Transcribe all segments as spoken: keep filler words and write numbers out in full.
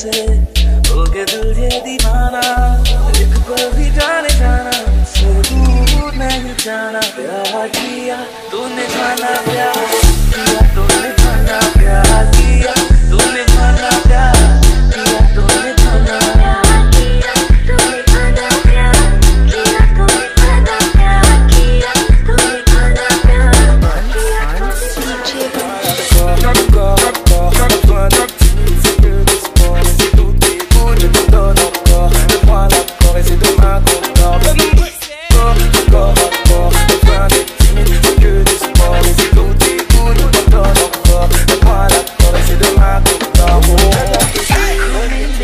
से हो गया दिल ये दीवाना, एक पल भी जाने जाना से दूर नहीं जाना। प्यार किया तूने जाना, प्यार किया तूने जाना, प्यार किया तूने जाना, प्यार किया तूने जाना, प्यार किया तूने जाना, प्यार किया तूने जाना, प्यार किया तूने जाना, प्यार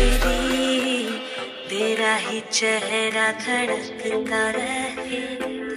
तेरा ही चेहरा धड़कता रहे।